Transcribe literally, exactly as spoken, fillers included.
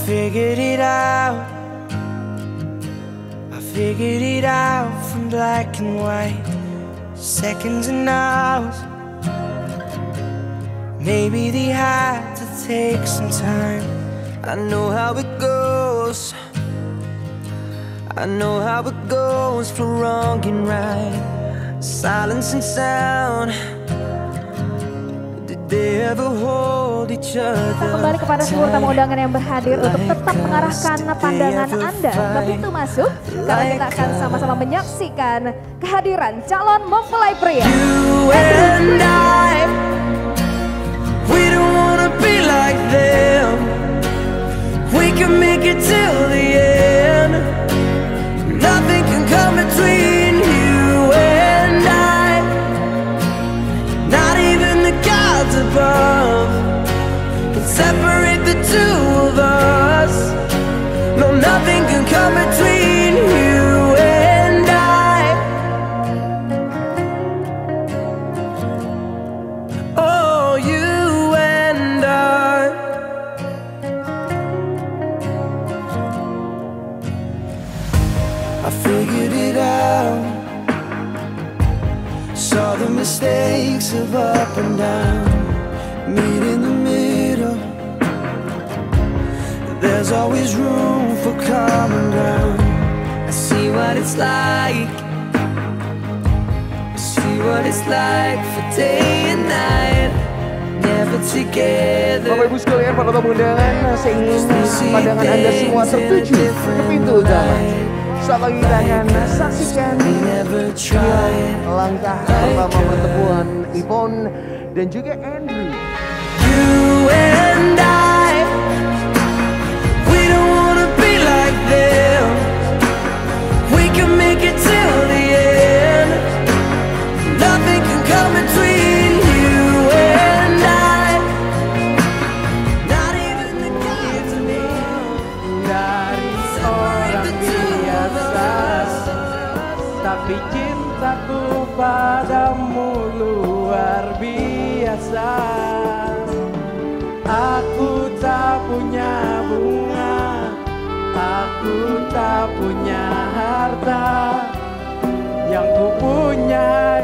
figured it out. I figured it out from black and white, seconds and hours. Maybe they had to take some time. I know how it goes. I know how it goes for wrong and right, silence and sound. Did they ever hold each other? Kita kembali kepada seluruh tamu undangan yang berhadir untuk tetap mengarahkan pandangan Anda ke pintu masuk, karena kita akan sama-sama menyaksikan kehadiran calon mempelai pria. You and I, we don't wanna be like them. We can make it till the end. Nothing can come between you and I. Not even the gods above can separate the two of us. No, nothing can come between you and I. Oh, you and I. I figured it out. Saw the mistakes of up and down. Meet in the middle. There's always room for common ground. I see what it's like. I see what it's like for day and night. Never together. Bapak Ibu sekalian, para tamu undangan, saya ingin pandangan Anda semua tertuju ke pintu utama. Saat lagi kita akan saksikan langkah pertama pertemuan Yvonne dan juga Andrew. You and I, we don't wanna be like them. We can make it till the end. Nothing can come between you and I. Not even the gods above. Dari orang biasa, tapi cintaku padamu luar biasa. Aku tak punya bunga, aku tak punya harta, yang ku punya